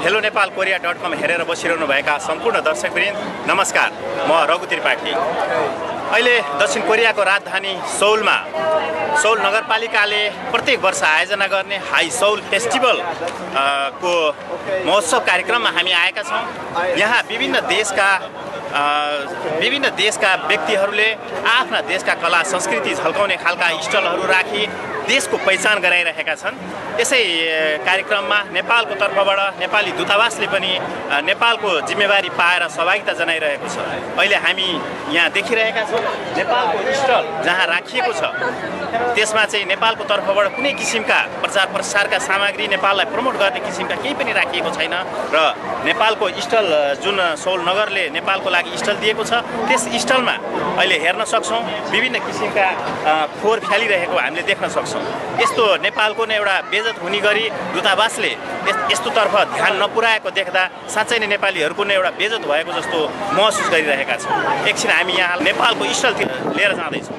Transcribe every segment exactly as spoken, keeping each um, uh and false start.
Hello Nepal Korea dot com हेरेर बसिरहनु भएका सम्पूर्ण दर्शकवृन्द नमस्कार। म रघु त्रिपाठी। अहिले दक्षिण कोरियाको राजधानी सौलमा सौल नगरपालिकाले प्रत्येक वर्ष आयोजना गर्ने हाई सौल फेस्टिभल को महोत्सव कार्यक्रममा हामी आएका छौँ। यहाँ विभिन्न देशका विभिन्न देशका व्यक्तिहरूले आफ्ना देशका कला संस्कृति झल्काउने खालका स्टलहरू राखी देशको पहिचान गराइरहेका छन्। यसै कार्यक्रममा नेपालको तर्फबाट नेपाली दूतावासले पनि नेपालको जिम्मेवारी पाएर सहभागिता जनाइरहेको छ। अहिले हामी यहाँ देखिरहेका छौँ नेपालको स्टल जहाँ राखिएको छ त्यसमा चाहिँ नेपालको तर्फबाट कुनै किसिमका प्रचार प्रसारका सामग्री नेपाललाई प्रमोट गर्ने किसिमका केही पनि राखिएको छैन र नेपालको स्टल जुन सौल नगरले नेपालको लागि स्टल दिएको छ त्यस स्टलमा अहिले हेर्न सक्छौँ विभिन्न किसिमका फोहोर फ्यालिरहेको हामीले देख्न सक्छौँ। यस्तो नेपालको नै एउटा बेइज्जत हुने गरी दूतावासले यस्तोतर्फ ध्यान नपुर्याएको देख्दा साँच्चै नै नेपालीहरूको नै एउटा बेइज्जत भएको जस्तो महसुस गरिरहेका छौँ। एकछिन हामी यहाँ नेपालको स्टलतिर लिएर जाँदैछौँ।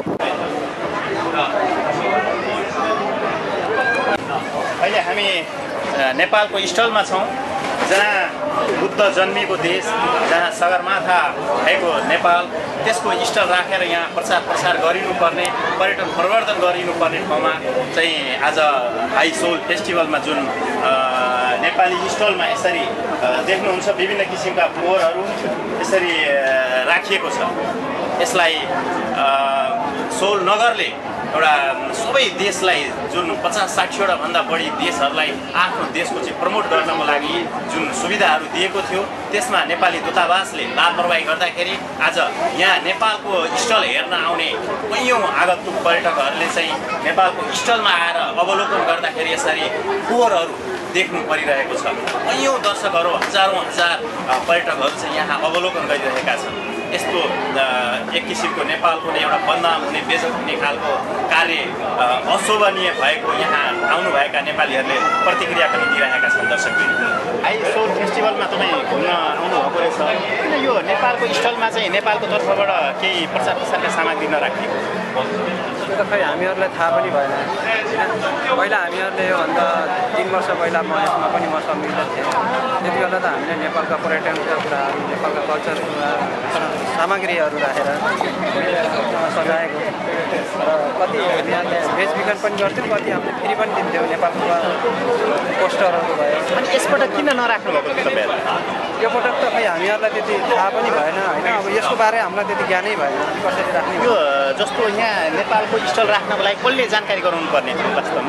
अहिले हामी नेपालको स्टलमा छौँ जहाँ बुद्ध जन्मिएको देश, जहाँ सगरमाथा भएको नेपाल, त्यसको स्टल राखेर यहाँ प्रचार प्रसार गरिनुपर्ने, पर्यटन प्रवर्धन गरिनुपर्ने ठाउँमा चाहिँ आज हाई सौल फेस्टिभलमा जुन नेपाली स्टलमा यसरी देख्नुहुन्छ विभिन्न किसिमका फोहोरहरू यसरी राखिएको छ। यसलाई सौल नगरले एउटा सबै देशलाई जुन पचास साठीवटा भन्दा बढी देशहरूलाई आफ्नो देशको चाहिँ प्रमोट गर्नको लागि जुन सुविधाहरू दिएको थियो त्यसमा नेपाली दूतावासले लापरवाही गर्दाखेरि आज यहाँ नेपालको स्टल हेर्न आउने कैयौँ आगन्तुक पर्यटकहरूले चाहिँ नेपालको स्टलमा आएर अवलोकन गर्दाखेरि यसरी फोहोरहरू देख्नु परिरहेको छ। कैयौँ दर्शकहरू हजारौँ हजार पर्यटकहरू चाहिँ यहाँ अवलोकन गरिरहेका छन्। यस्तो एक किसिमको नेपालको नै एउटा बदनाम हुने बेइज्जत हुने खालको कार्य अशोभनीय भएको यहाँ आउनुभएका नेपालीहरूले प्रतिक्रिया पनि दिइरहेका छन्। दर्शकवृन्द, हाई सौल फेस्टिभलमा तपाईँ घुम्न आउनुभएको रहेछ, किन यो नेपालको स्टलमा चाहिँ नेपालको तर्फबाट केही प्रचार प्रसारका सामग्री नराखिएको? त्यो त खै हामीहरूलाई थाहा पनि भएन। पहिला हामीहरूले योभन्दा तिन वर्ष पहिला म यसमा पनि म सम्मिलित थिएँ। त्यति बेला त हामीले नेपालका पर्यटनका कुराहरू, नेपालका कल्चर सामग्रीहरू राखेर सजाएको र कति हामीले बेचबिखन पनि गर्थ्यौँ, कति हामीले फ्री पनि दिन्थ्यौँ नेपालको पोस्टरहरू भयो। अनि यसपटक किन नराख्नु भएको तपाईँहरू? यो पटक त खै हामीहरूलाई त्यति थाहा पनि भएन होइन। अब यसको बारे हामीलाई त्यति ज्ञानै भएन कसरी राख्ने। यो जस्तो यहाँ नेपालको स्टल राख्नको लागि कसले जानकारी गराउनु पर्ने थियो वास्तवमा?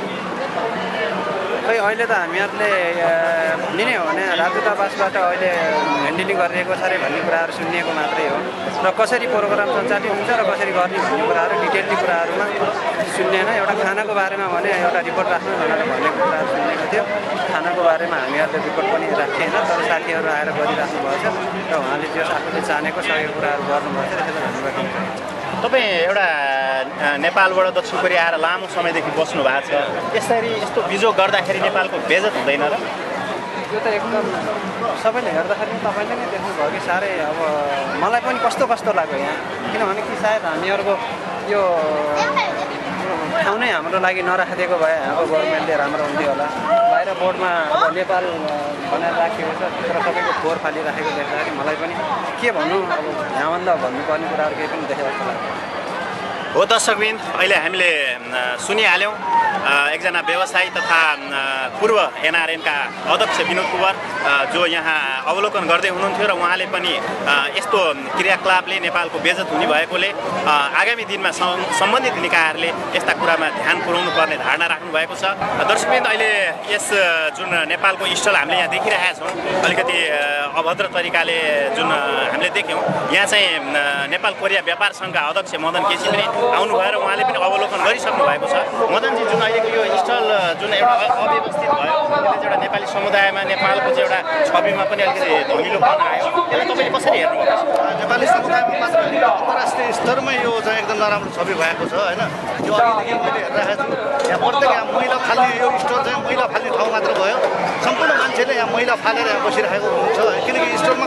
खै अहिले त हामीहरूले लिने हो भने राजदूतावासबाट अहिले ह्यान्डलिङ गरिरहेको छ अरे भन्ने कुराहरू सुनिएको मात्रै हो र कसरी प्रोग्राम सञ्चालित हुन्छ र कसरी गर्ने भन्ने कुराहरू डिटेलली कुराहरूमा सुन्नेन। एउटा खानाको बारेमा भने एउटा रिपोर्ट राख्नु भनेर भनेको कुराहरू सुनेको थियो। खानाको बारेमा हामीहरूले रिपोर्ट पनि राखेन, तर साथीहरू आएर गरिराख्नु भएछ र उहाँले जो आफूले जानेको सकेको कुराहरू गर्नुभएछ त्यसलाई धन्यवाद दिन चाहन्छु। तपाईँ एउटा नेपालबाट दक्षिण कोरिया आएर लामो समयदेखि बस्नु भएको छ, यसरी यस्तो बिजोग गर्दाखेरि नेपालको बेइज्जत हुँदैन र? यो त एकदम सबैले हेर्दाखेरि तपाईँले नै देख्नुभयो कि साह्रै अब मलाई पनि कस्तो कस्तो लाग्यो यहाँ, किनभने कि सायद हामीहरूको यो ठाउँ नै हाम्रो लागि नराखिदिएको भए यहाँको गभर्मेन्टले राम्रो हुन्थ्यो होला। बाहिर बोर्डमा अब नेपाल भनेर राखिएको छ, तर सबैको फोहोर फालिराखेको देख्दाखेरि मलाई पनि के भनौँ, अब यहाँभन्दा भन्नुपर्ने कुराहरू केही पनि देखेको जस्तो लाग्यो। हो दर्शकवृन्द, अहिले हामीले सुनिहाल्यौँ एकजना व्यवसायी तथा पूर्व एनआरएनका अध्यक्ष विनोद कुवर जो यहाँ अवलोकन गर्दै हुनुहुन्थ्यो र उहाँले पनि यस्तो क्रियाकलापले नेपालको बेइज्जत हुने भएकोले आगामी दिनमा सम्बन्धित निकायहरूले यस्ता कुरामा ध्यान पुर्याउनु पर्ने धारणा राख्नु भएको छ। दर्शकवृन्द, अहिले यस जुन नेपालको स्टल हामीले यहाँ देखिरहेका छौँ अलिकति अभद्र तरिकाले जुन हामीले देख्यौँ, यहाँ चाहिँ नेपाल कोरिया व्यापार सङ्घका अध्यक्ष मदन केसी पनि आउनु भएर उहाँले पनि अवलोकन गरिसक्नु भएको छ। मदनजी, जुन अहिलेको यो स्टल जुन एउटा अव्यवस्थित भयो, यसले चाहिँ एउटा नेपाली समुदायमा नेपालको चाहिँ एउटा छविमा पनि अलिकति धमिलोपन आयो, यसलाई तपाईँले कसरी हेर्नुभएको छ? नेपाली समुदायमा मात्र होइन, अन्तर्राष्ट्रिय स्तरमै यो चाहिँ एकदम नराम्रो छवि भएको छ होइन। यो अघिदेखि मैले हेरिरहेको छु, यहाँ प्रत्येक यहाँ मैला फाल्ने यो स्टल चाहिँ मैला फाल्ने ठाउँ मात्र भयो। सम्पूर्ण मान्छेले यहाँ मैला फालेर यहाँ बसिरहेको हुन्छ, किनकि स्टलमा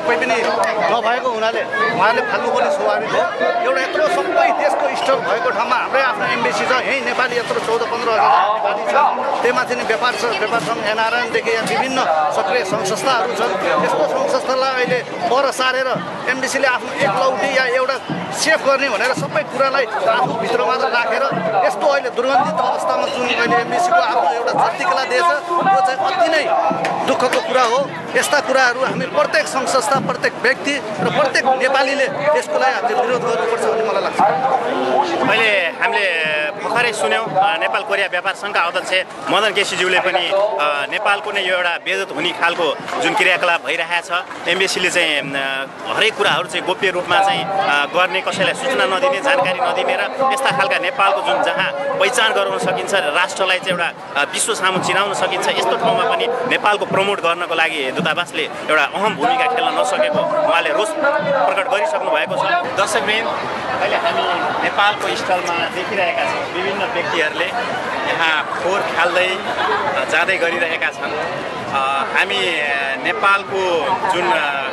सबै पनि नभएको हुनाले उहाँले फाल्नु पनि स्वाभाविक हो। एउटा यत्रो सबै देशको स्टल भएको ठाउँमा हाम्रै आफ्नो एम्बेसी छ, यहीँ नेपाली यत्रो चौध पन्ध्र हजार नेपाली छ। त्यही माथि नै व्यापार व्यापार सङ्घ एनआरएनदेखि यहाँ विभिन्न सक्रिय सङ्घ संस्थाहरू छन्। यस्तो सङ्घ संस्थालाई अहिले पर सारेर एमडिसीले आफ्नो एकलौटी या एउटा सेफ गर्ने भनेर सबै कुरालाई आफ्नो भित्रमा राखेर यस्तो अहिले दुर्गन्धित अवस्थामा जुन अहिले एमडिसीको आफ्नो एउटा जतिकला दिएछ यो चाहिँ अति नै दुःखको कुरा हो। यस्ता कुराहरू हामी प्रत्येक सङ्घ संस्था, प्रत्येक व्यक्ति र प्रत्येक नेपालीले यसको लागि हामीले विरोध गर्नुपर्छ भन्ने मलाई लाग्छ। अहिले हामीले भर्खरै सुन्यौँ नेपाल कोरिया व्यापार सङ्घका अध्यक्ष मदन केसीज्यूले पनि नेपालको नै यो एउटा बेइज्जत हुने खालको जुन क्रियाकलाप भइरहेको छ, एमबिसीले चाहिँ हरेक कुराहरू चाहिँ गोप्य रूपमा चाहिँ गर्ने, कसैलाई सूचना नदिने, जानकारी नदिने र यस्ता खालका नेपालको जुन जहाँ पहिचान गराउन सकिन्छ, राष्ट्रलाई चाहिँ एउटा विश्व सामु चिनाउन सकिन्छ, यस्तो ठाउँमा पनि नेपालको प्रमोट गर्नको लागि दूतावासले एउटा अहम भूमिका खेल्न नसकेको उहाँले रोष प्रकट गरिसक्नु भएको छ। दर्शकवृन्द, अहिले हामी नेपालको स्थलमा देखिरहेका छौँ विभिन्न व्यक्तिहरूले यहाँ फोहोर फाल्दै जाँदै गरिरहेका छन्। हामी नेपालको जुन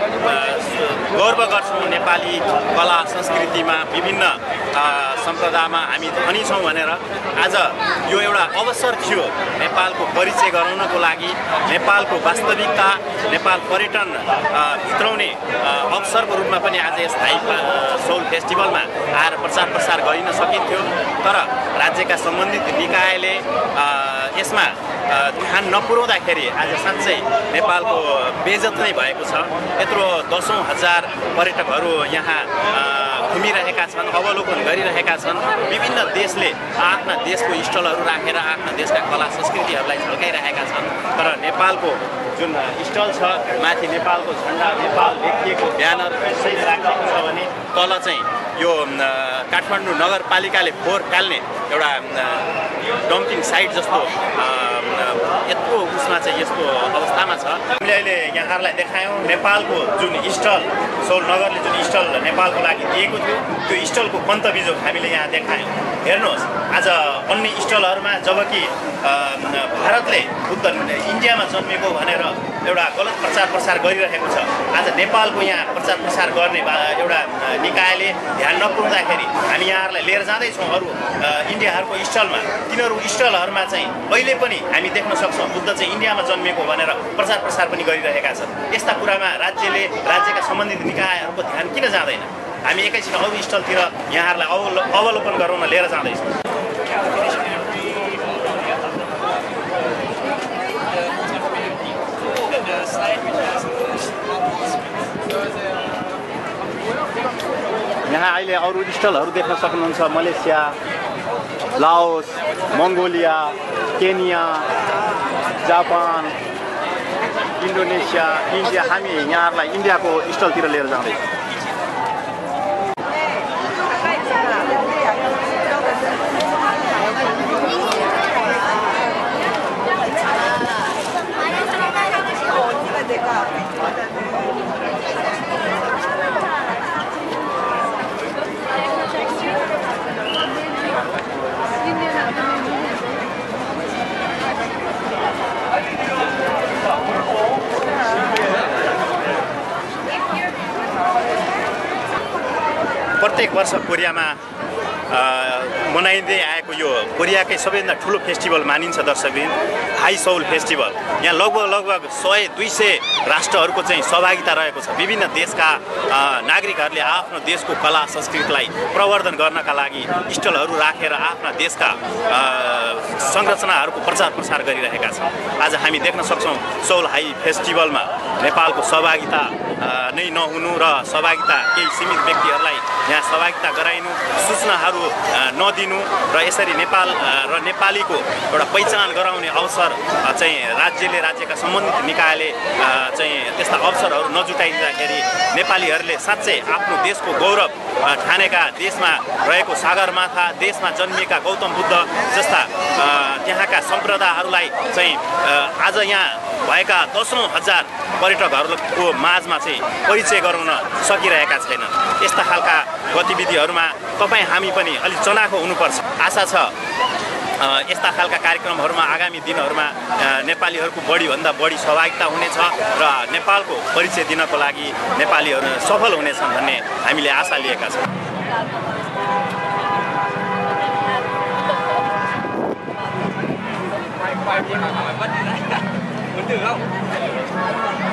गर्व गर्छौँ नेपाली कला संस्कृतिमा विभिन्न सम्प्रदायमा हामी धनी छौँ भनेर आज यो एउटा अवसर थियो नेपालको परिचय गराउनको लागि, नेपालको वास्तविकता, नेपाल पर्यटन भित्राउने अवसरको रूपमा पनि आज यस थाई सौल फेस्टिभलमा आएर प्रचार प्रसार गरिन सकिन्थ्यो। तर राज्यका सम्बन्धित निकायले यसमा ध्यान नपुर्याउँदाखेरि आज साँच्चै नेपालको बेइज्जत नै भएको छ। यत्रो दसौँ हजार पर्यटकहरू यहाँ घुमिरहेका छन्, अवलोकन गरिरहेका छन्। विभिन्न देशले आफ्ना देशको स्टलहरू राखेर आफ्ना देशका कला संस्कृतिहरूलाई झल्काइरहेका छन्। तर नेपालको जुन स्टल छ माथि नेपालको झन्डा, नेपाल लेखिएको ब्यानर सहित राखिएको छ भने तल चाहिँ यो काठमाडौँ नगरपालिकाले फोहोर फाल्ने एउटा डम्पिङ साइट जस्तो यत्रो उसमा चाहिँ यस्तो अवस्थामा छ। हामीले अहिले यहाँहरूलाई देखायौँ नेपालको जुन स्टल, सौल नगरले जुन स्टल नेपालको लागि दिएको थियो त्यो स्टलको पन्तबिजोग हामीले यहाँ देखायौँ। हेर्नुहोस्, आज अन्य स्टलहरूमा जबकि भारतले बुद्ध इन्डियामा जन्मेको भनेर एउटा गलत प्रचार प्रसार गरिरहेको छ, आज नेपालको यहाँ प्रचार प्रसार गर्ने एउटा निकायले ध्यान नपुर्याउँदाखेरि हामी यहाँहरूलाई लिएर जाँदैछौँ अरू इन्डियाहरूको स्टलमा। तिनीहरू स्टलहरूमा चाहिँ अहिले पनि हामी देख्न सक्छौँ बुद्ध चाहिँ इन्डियामा जन्मेको भनेर प्रचार प्रसार पनि गरिरहेका छन्। यस्ता कुरामा राज्यले, राज्यका सम्बन्धित निकायहरूको ध्यान किन जाँदैन? हामी एकैछिन अरू स्टलतिर यहाँहरूलाई अवलो अवलोकन गराउन लिएर जाँदैछौँ। यहाँ अहिले अरू स्टलहरू देख्न सक्नुहुन्छ, Malaysia, Laos, Mongolia, Kenya, Japan, Indonesia, India. हामी यहाँहरूलाई इन्डियाको स्टलतिर लिएर जाँदैछौँ। प्रत्येक वर्ष कोरियामा मनाइँदै आएको यो कोरियाकै सबैभन्दा ठुलो फेस्टिभल मानिन्छ दर्शकवृन्द, हाई सौल फेस्टिभल। यहाँ लगभग लगभग सय दुई सय राष्ट्रहरूको चाहिँ सहभागिता रहेको छ। विभिन्न देशका नागरिकहरूले आफ्नो देशको कला संस्कृतिलाई प्रवर्धन गर्नका लागि स्टलहरू राखेर आफ्ना देशका संरचनाहरूको प्रचार प्रसार गरिरहेका छन्। आज हामी देख्न सक्छौँ सौल हाई फेस्टिभलमा नेपालको सहभागिता नै नहुनु र सहभागिता केही सीमित व्यक्तिहरूलाई यहाँ सहभागिता गराइनु, सूचनाहरू नदिनु र यसरी नेपाल र नेपालीको एउटा पहिचान गराउने अवसर चाहिँ राज्यले, राज्यका सम्बन्धित निकायले चाहिँ त्यस्ता अवसरहरू नजुटाइदिँदाखेरि नेपालीहरूले साँच्चै आफ्नो देशको गौरव ठानेका, देशमा रहेको सगरमाथा, देशमा जन्मिएका गौतम बुद्ध जस्ता त्यहाँका सम्प्रदायहरूलाई चाहिँ आज यहाँ भएका दसौँ हजार पर्यटकहरूको माझमा चाहिँ परिचय गराउन सकिरहेका छैनन्। यस्ता खालका गतिविधिहरूमा तपाईँ हामी पनि अलिक चनाखो हुनुपर्छ। आशा छ यस्ता खालका कार्यक्रमहरूमा आगामी दिनहरूमा नेपालीहरूको बढीभन्दा बढी सहभागिता हुनेछ र नेपालको परिचय दिनको लागि नेपालीहरू सफल हुनेछन् भन्ने हामीले आशा लिएका छौँ। Hãy subscribe cho kênh Ghiền Mì Gõ để không bỏ lỡ những video hấp dẫn.